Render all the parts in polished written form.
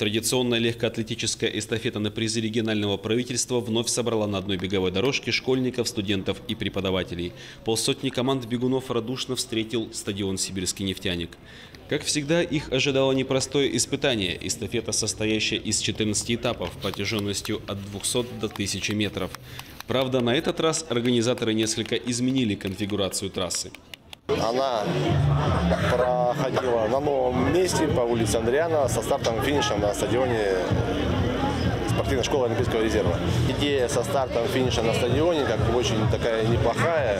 Традиционная легкоатлетическая эстафета на призы регионального правительства вновь собрала на одной беговой дорожке школьников, студентов и преподавателей. Полсотни команд бегунов радушно встретил стадион «Сибирский нефтяник». Как всегда, их ожидало непростое испытание – эстафета, состоящая из 14 этапов протяженностью от 200 до 1000 метров. Правда, на этот раз организаторы несколько изменили конфигурацию трассы. Она проходила на новом месте по улице Андриана со стартом и финишем на стадионе спортивной школы Олимпийского резерва. Идея со стартом и финишем на стадионе как бы очень такая неплохая.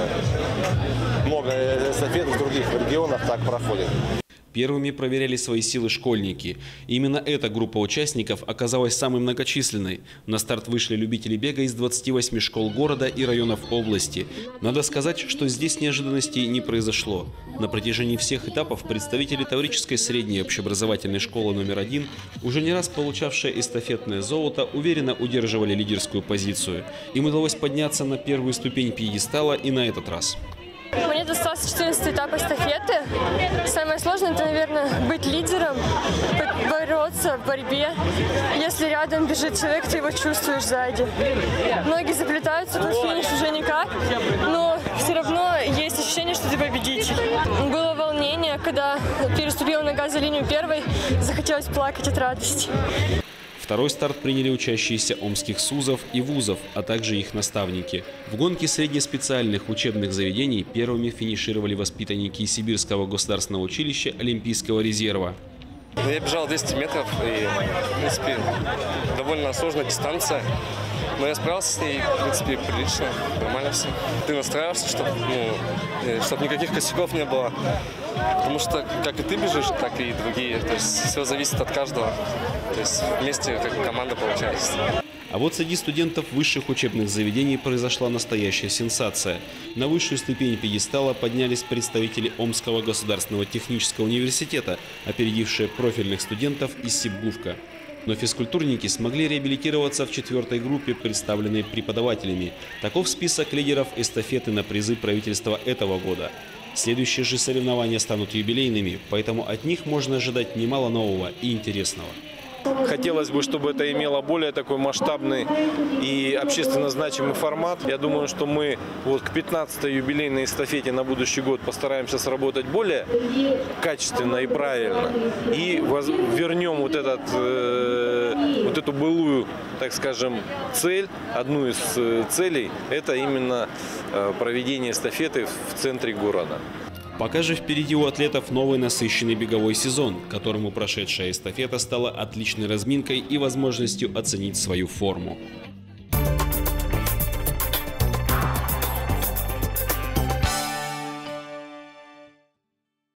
Много эстафет в других регионах так проходит. Первыми проверяли свои силы школьники. Именно эта группа участников оказалась самой многочисленной. На старт вышли любители бега из 28 школ города и районов области. Надо сказать, что здесь неожиданностей не произошло. На протяжении всех этапов представители Таврической средней общеобразовательной школы номер 1, уже не раз получавшие эстафетное золото, уверенно удерживали лидерскую позицию. Им удалось подняться на первую ступень пьедестала и на этот раз. Мне достался 14 этап эстафеты. Самое сложное – это, наверное, быть лидером, бороться в борьбе. Если рядом бежит человек, ты его чувствуешь сзади. Многие заплетаются, тут финиш уже никак, но все равно есть ощущение, что ты победитель. Было волнение, когда переступила нога за линию первой, захотелось плакать от радости. Второй старт приняли учащиеся омских СУЗов и вузов, а также их наставники. В гонке среднеспециальных учебных заведений первыми финишировали воспитанники Сибирского государственного училища Олимпийского резерва. Я бежал 200 метров и, в принципе, довольно сложная дистанция. Но я справился с ней, в принципе, прилично, нормально все. Ты настраиваешься, чтобы никаких косяков не было. Потому что как и ты бежишь, так и другие. То есть все зависит от каждого. То есть вместе как команда получается. А вот среди студентов высших учебных заведений произошла настоящая сенсация. На высшую ступень пьедестала поднялись представители Омского государственного технического университета, опередившие профильных студентов из Сибгувка. Но физкультурники смогли реабилитироваться в 4-й группе, представленной преподавателями. Таков список лидеров эстафеты на призы правительства этого года. Следующие же соревнования станут юбилейными, поэтому от них можно ожидать немало нового и интересного. Хотелось бы, чтобы это имело более такой масштабный и общественно значимый формат. Я думаю, что мы вот к 15-й юбилейной эстафете на будущий год постараемся сработать более качественно и правильно. И вернем вот эту былую, так скажем, цель. Одну из целей – это именно проведение эстафеты в центре города. Пока же впереди у атлетов новый насыщенный беговой сезон, которому прошедшая эстафета стала отличной разминкой и возможностью оценить свою форму.